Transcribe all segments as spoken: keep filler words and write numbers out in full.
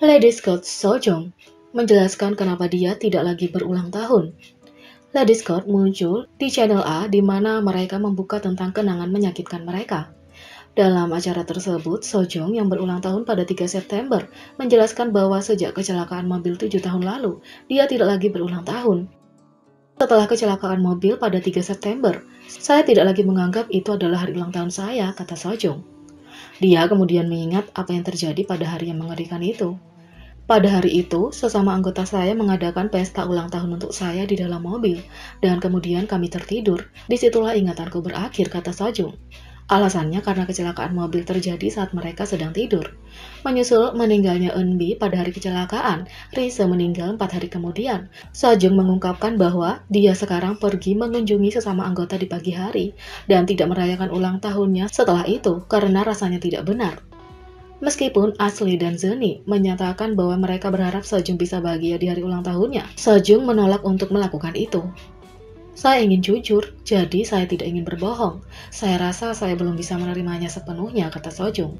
Lady Scott Sojong menjelaskan kenapa dia tidak lagi berulang tahun. Lady Scott muncul di Channel A di mana mereka membuka tentang kenangan menyakitkan mereka. Dalam acara tersebut, Sojong yang berulang tahun pada tiga September menjelaskan bahwa sejak kecelakaan mobil tujuh tahun lalu, dia tidak lagi berulang tahun. Setelah kecelakaan mobil pada tiga September, saya tidak lagi menganggap itu adalah hari ulang tahun saya, kata Sojong. Dia kemudian mengingat apa yang terjadi pada hari yang mengerikan itu. Pada hari itu, sesama anggota saya mengadakan pesta ulang tahun untuk saya di dalam mobil, dan kemudian kami tertidur. Disitulah ingatanku berakhir, kata Sojong. Alasannya karena kecelakaan mobil terjadi saat mereka sedang tidur. Menyusul meninggalnya Eunbi pada hari kecelakaan, Rise meninggal empat hari kemudian. Sojong mengungkapkan bahwa dia sekarang pergi mengunjungi sesama anggota di pagi hari, dan tidak merayakan ulang tahunnya setelah itu karena rasanya tidak benar. Meskipun Ashley dan Zeni menyatakan bahwa mereka berharap Sojong bisa bahagia di hari ulang tahunnya, Sojong menolak untuk melakukan itu. Saya ingin jujur, jadi saya tidak ingin berbohong. Saya rasa saya belum bisa menerimanya sepenuhnya, kata Sojong.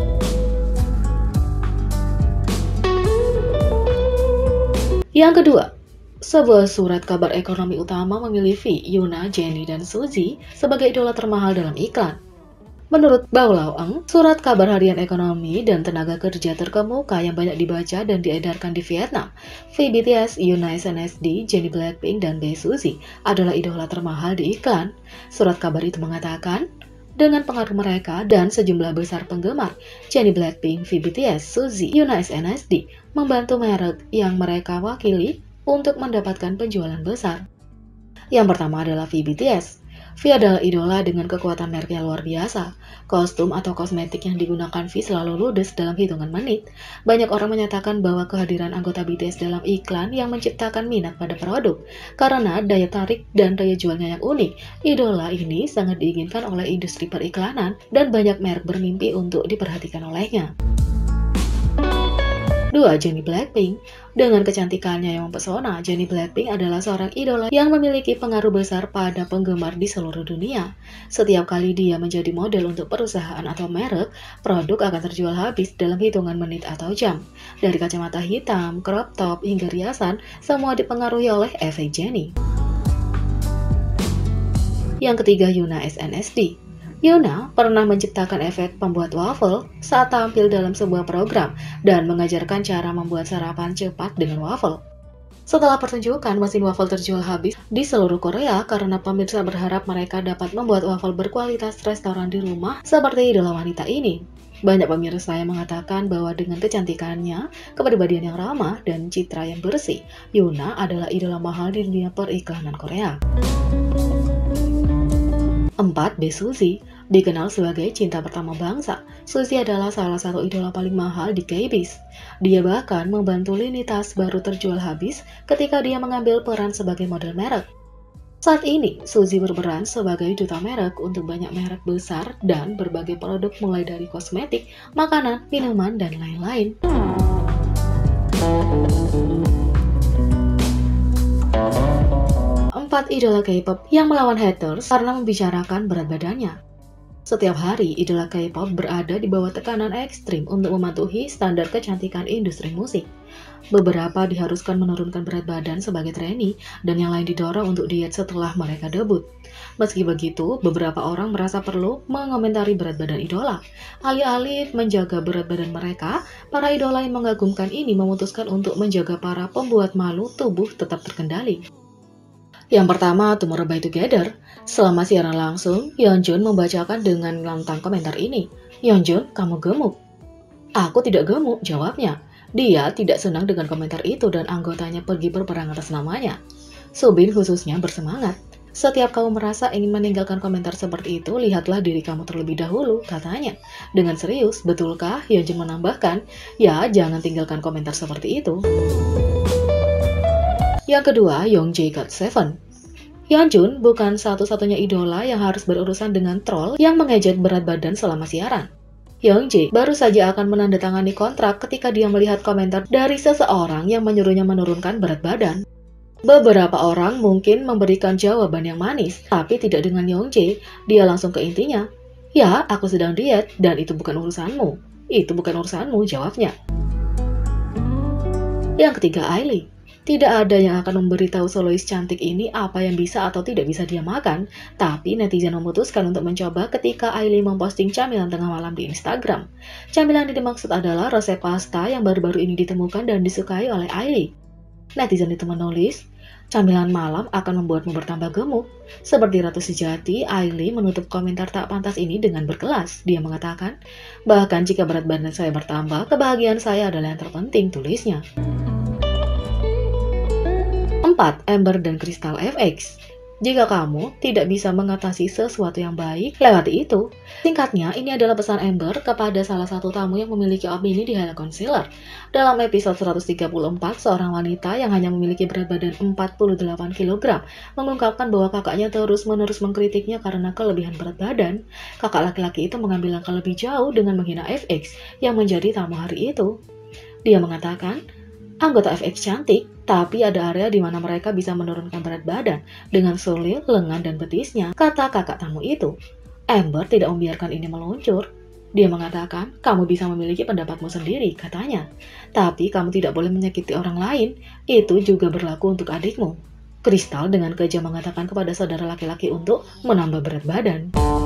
Yang kedua, sebuah surat kabar ekonomi utama memilih V, Yuna, Jennie, dan Suzy sebagai idola termahal dalam iklan. Menurut Bao Lao Eng, surat kabar harian ekonomi dan tenaga kerja terkemuka yang banyak dibaca dan diedarkan di Vietnam, V B T S, Yuna S N S D, Jennie Blackpink, dan Bae Suzy adalah idola termahal di iklan. Surat kabar itu mengatakan, dengan pengaruh mereka dan sejumlah besar penggemar, Jennie Blackpink, V B T S, Suzy, Yuna S N S D membantu merek yang mereka wakili untuk mendapatkan penjualan besar. Yang pertama adalah V B T S. V adalah idola dengan kekuatan merek yang luar biasa. Kostum atau kosmetik yang digunakan V selalu ludes dalam hitungan menit. Banyak orang menyatakan bahwa kehadiran anggota B T S dalam iklan yang menciptakan minat pada produk. Karena daya tarik dan daya jualnya yang unik, idola ini sangat diinginkan oleh industri periklanan dan banyak merek bermimpi untuk diperhatikan olehnya. Dua, Jennie Blackpink. Dengan kecantikannya yang mempesona, Jennie Blackpink adalah seorang idola yang memiliki pengaruh besar pada penggemar di seluruh dunia. Setiap kali dia menjadi model untuk perusahaan atau merek, produk akan terjual habis dalam hitungan menit atau jam. Dari kacamata hitam, crop top, hingga riasan, semua dipengaruhi oleh efek Jennie. Yang ketiga, Yuna S N S D. Yuna pernah menciptakan efek pembuat waffle saat tampil dalam sebuah program dan mengajarkan cara membuat sarapan cepat dengan waffle. Setelah pertunjukan, mesin waffle terjual habis di seluruh Korea karena pemirsa berharap mereka dapat membuat waffle berkualitas restoran di rumah seperti idola wanita ini. Banyak pemirsa yang mengatakan bahwa dengan kecantikannya, kepribadian yang ramah, dan citra yang bersih, Yuna adalah idola mahal di dunia periklanan Korea. Empat. Bae Suzy. Dikenal sebagai cinta pertama bangsa, Suzy adalah salah satu idola paling mahal di K-Biz. Dia bahkan membantu lini tas baru terjual habis ketika dia mengambil peran sebagai model merek. Saat ini, Suzy berperan sebagai duta merek untuk banyak merek besar dan berbagai produk mulai dari kosmetik, makanan, minuman, dan lain-lain. Empat. Idola K-pop yang melawan haters karena membicarakan berat badannya. Setiap hari, idola K-pop berada di bawah tekanan ekstrim untuk mematuhi standar kecantikan industri musik. Beberapa diharuskan menurunkan berat badan sebagai trainee, dan yang lain didorong untuk diet setelah mereka debut. Meski begitu, beberapa orang merasa perlu mengomentari berat badan idola. Alih-alih menjaga berat badan mereka, para idola yang mengagumkan ini memutuskan untuk menjaga para pembuat malu tubuh tetap terkendali. Yang pertama, Tomorrow by Together. Selama siaran langsung, Yeonjun membacakan dengan lantang komentar ini. "Yeonjun, kamu gemuk." "Aku tidak gemuk," jawabnya. Dia tidak senang dengan komentar itu dan anggotanya pergi berperang atas namanya. Subin khususnya bersemangat. "Setiap kamu merasa ingin meninggalkan komentar seperti itu, lihatlah diri kamu terlebih dahulu," katanya. Dengan serius, betulkah? Yeonjun menambahkan, "Ya, jangan tinggalkan komentar seperti itu." Yang kedua, Youngjae God seven. Yeonjun bukan satu-satunya idola yang harus berurusan dengan troll yang mengejek berat badan selama siaran. Youngjae baru saja akan menandatangani kontrak ketika dia melihat komentar dari seseorang yang menyuruhnya menurunkan berat badan. Beberapa orang mungkin memberikan jawaban yang manis, tapi tidak dengan Youngjae. Dia langsung ke intinya. "Ya, aku sedang diet, dan itu bukan urusanmu." "Itu bukan urusanmu," jawabnya. Yang ketiga, Ailey. Tidak ada yang akan memberitahu solois cantik ini apa yang bisa atau tidak bisa dia makan, tapi netizen memutuskan untuk mencoba ketika Ailey memposting camilan tengah malam di Instagram. Camilan yang dimaksud adalah resep pasta yang baru-baru ini ditemukan dan disukai oleh Ailey. Netizen itu menulis, camilan malam akan membuatmu bertambah gemuk. Seperti ratu sejati, Ailey menutup komentar tak pantas ini dengan berkelas. Dia mengatakan, bahkan jika berat badan saya bertambah, kebahagiaan saya adalah yang terpenting, tulisnya. empat. Amber dan Crystal F X. Jika kamu tidak bisa mengatasi sesuatu yang baik, lewati itu. Singkatnya, ini adalah pesan Amber kepada salah satu tamu yang memiliki opini di Halo Concealer. Dalam episode seratus tiga puluh empat, seorang wanita yang hanya memiliki berat badan empat puluh delapan kilogram mengungkapkan bahwa kakaknya terus-menerus mengkritiknya karena kelebihan berat badan. Kakak laki-laki itu mengambil langkah lebih jauh dengan menghina F X yang menjadi tamu hari itu. Dia mengatakan, anggota F X cantik, tapi ada area di mana mereka bisa menurunkan berat badan dengan sulit, lengan, dan betisnya, kata kakak tamu itu. Amber tidak membiarkan ini meluncur. Dia mengatakan, kamu bisa memiliki pendapatmu sendiri, katanya. Tapi kamu tidak boleh menyakiti orang lain, itu juga berlaku untuk adikmu. Crystal dengan kejam mengatakan kepada saudara laki-laki untuk menambah berat badan.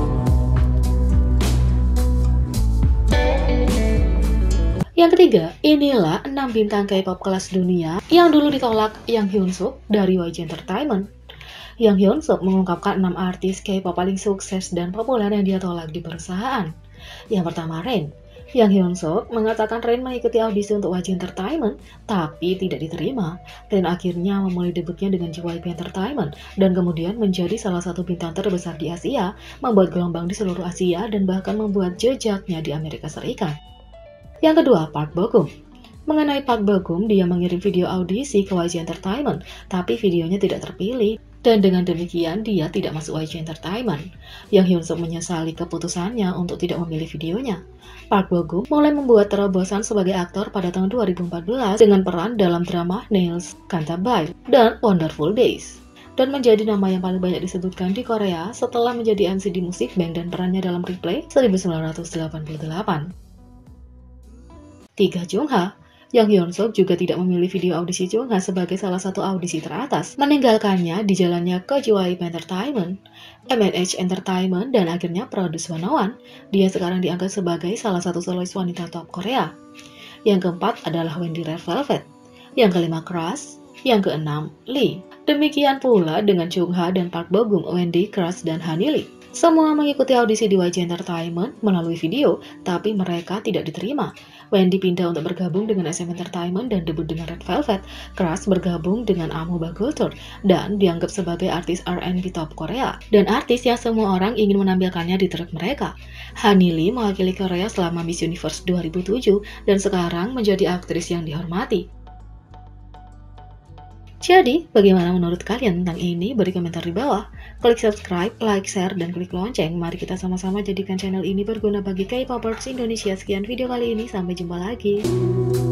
Yang ketiga, inilah enam bintang K-pop kelas dunia yang dulu ditolak Yang Hyunsuk dari Y G Entertainment. Yang Hyunsuk mengungkapkan enam artis K-pop paling sukses dan populer yang dia tolak di perusahaan. Yang pertama, Rain. Yang Hyunsuk mengatakan Rain mengikuti audisi untuk Y G Entertainment, tapi tidak diterima. Rain akhirnya memulai debutnya dengan J Y P Entertainment, dan kemudian menjadi salah satu bintang terbesar di Asia, membuat gelombang di seluruh Asia, dan bahkan membuat jejaknya di Amerika Serikat. Yang kedua, Park Bo Gum. Mengenai Park Bo Gum, dia mengirim video audisi ke Y G Entertainment, tapi videonya tidak terpilih, dan dengan demikian dia tidak masuk Y G Entertainment. Yang Hyunsuk menyesali keputusannya untuk tidak memilih videonya. Park Bo Gum mulai membuat terobosan sebagai aktor pada tahun dua ribu empat belas dengan peran dalam drama Nails, Cantabile, dan Wonderful Days, dan menjadi nama yang paling banyak disebutkan di Korea setelah menjadi M C di Music Bank dan perannya dalam Replay seribu sembilan ratus delapan puluh delapan. tiga. Jungha. Yang Hyunsuk juga tidak memilih video audisi Jungha sebagai salah satu audisi teratas, meninggalkannya di jalannya ke J Y P Entertainment, M and H Entertainment, dan akhirnya Produce seratus satu. Dia sekarang dianggap sebagai salah satu solois wanita top Korea. Yang keempat adalah Wendy Red Velvet. Yang kelima, Crush. Yang keenam, Lee. Demikian pula dengan Jungha dan Park Bo Gum, Wendy, Crush, dan Honey Lee. Semua mengikuti audisi di Y G Entertainment melalui video, tapi mereka tidak diterima. Wendy pindah untuk bergabung dengan S M Entertainment dan debut dengan Red Velvet. Crush bergabung dengan Amoeba Culture dan dianggap sebagai artis R and B top Korea, dan artis yang semua orang ingin menampilkannya di track mereka. Honey Lee mewakili Korea selama Miss Universe dua ribu tujuh dan sekarang menjadi aktris yang dihormati. Jadi, bagaimana menurut kalian tentang ini? Beri komentar di bawah. Klik subscribe, like, share, dan klik lonceng. Mari kita sama-sama jadikan channel ini berguna bagi K-popers Indonesia. Sekian video kali ini, sampai jumpa lagi.